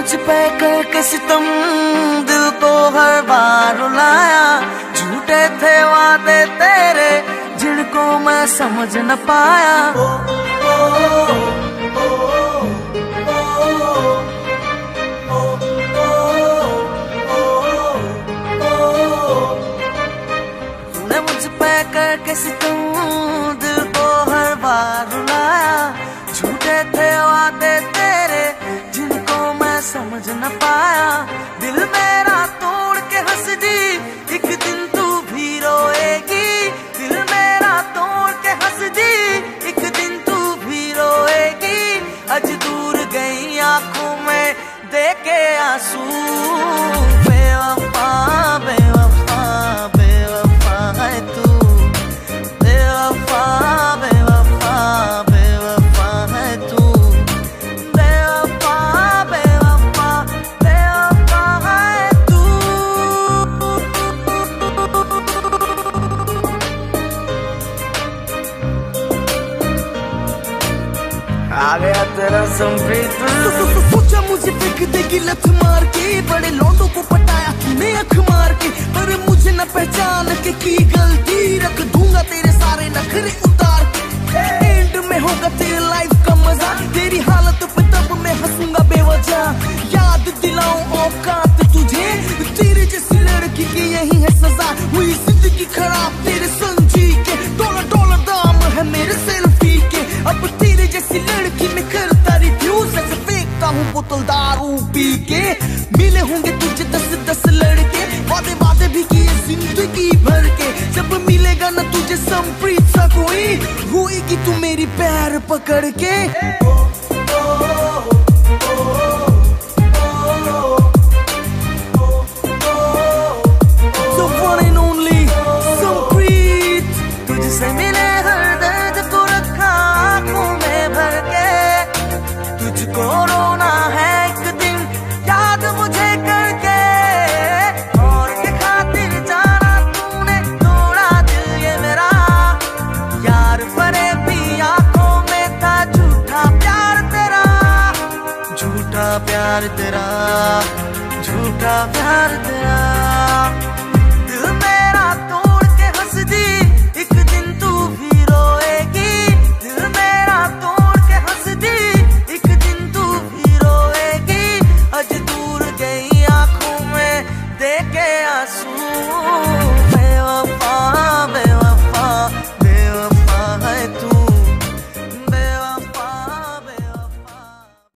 मुझ पे करके सितम दिल को हर बार रुलाया। झूठे थे वादे तेरे जिनको मैं समझ न पाया। तूने मुझ पे करके सितम दिल को हर बार रुलाया। झूठे थे वादे तेरे जिनको मैं समझ न पाया। दिल मेरा तोड़ के हंस दी एक दिन तू भी रोएगी। दिल मेरा तोड़ के हंस दी एक दिन तू भी रोएगी। आज दूर गई आंखों में देखे आंसू। बेवफा बेवफा बेवफा है तू। बेवफा बेवफा बेवफा है तू। बेवफा बेवफा बेवफा है तू। आ गया तेरा संप्रीत। सोचा मुझे फेंक देगी लत मार के। बड़े लौंडों को पटाया तूने अख मार के। पर मुझे न पहचान के की गलती। रख दूंगा तेरे सारे नखरे उतार के। एंड में होगा तेरे लाइफ का मजा। तेरी हालत पे तब मैं हंसूंगा बेवजह। याद दिलाऊं औकात तुझे। तेरे जैसी लड़की की यही है सजा। हुई जिंदगी खराब तेरे समझी के। डॉलर डॉलर दाम है मेरे सेल्फी के। अब तेरे जैसी लड़की में करता रिफ्यूज। ऐसे फेंकता हूँ बोतल दारू पी के। मिले होंगे तुझे 10-10 लड़के। वादे वादे भी किए जिंदगी भर के। जब मिलेगा ना तुझे संप्रीत सा कोई। होएगी तू मेरी पैर पकड़ के। So one and only Sampreet. तुझसे मिले हर दर्द को रखा आंखों में भर के। तुझको रोना है एक दिन याद मुझे करके। और के खातिर जाना तूने तोड़ा दिल ये मेरा। यार परे भी आंखों में था झूठा प्यार तेरा। झूठा प्यार तेरा। झूठा प्यार तेरा।